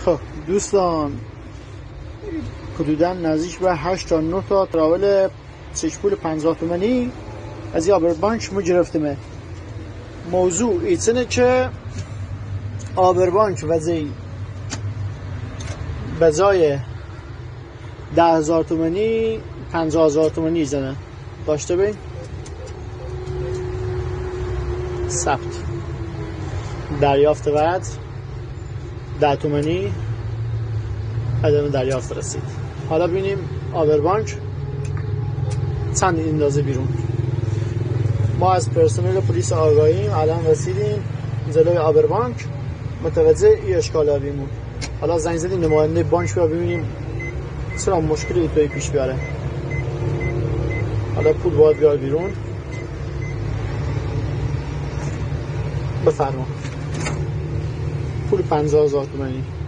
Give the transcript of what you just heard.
خب دوستان، حدودا نزدیک به 8 تا 9 تا تراول پول 50 تومانی از آبربانک ما گرفتیم. موضوع اینه که آبربانک وزی بزای 10,000 تومانی 50,000 تومانی زنه داشته بین ثبت دریافت بعد 10 تومانی عدم دریافت رسید. حالا ببینیم آبربانک چند اندازه بیرون. ما از پرسنل پلیس آگاهیم، الان رسیدیم جلوی آبربانک، متوجه این اشکال آبیمون. حالا زنگ زدیم نماینده بانک رو ببینیم چرا مشکلی اینطوری پیش بیاره. حالا پول باید بیاد بیرون. بفرما پول 50,000 تومانی